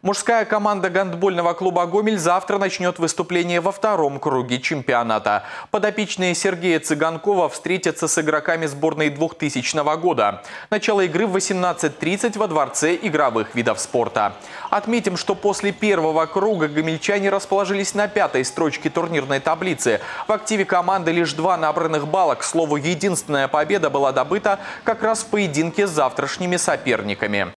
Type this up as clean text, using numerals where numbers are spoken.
Мужская команда гандбольного клуба «Гомель» завтра начнет выступление во втором круге чемпионата. Подопечные Сергея Цыганкова встретятся с игроками сборной 2000 года. Начало игры в 18:30 во Дворце игровых видов спорта. Отметим, что после первого круга гомельчане расположились на 5-й строчке турнирной таблицы. В активе команды лишь 2 набранных балла. К слову, единственная победа была добыта как раз в поединке с завтрашними соперниками.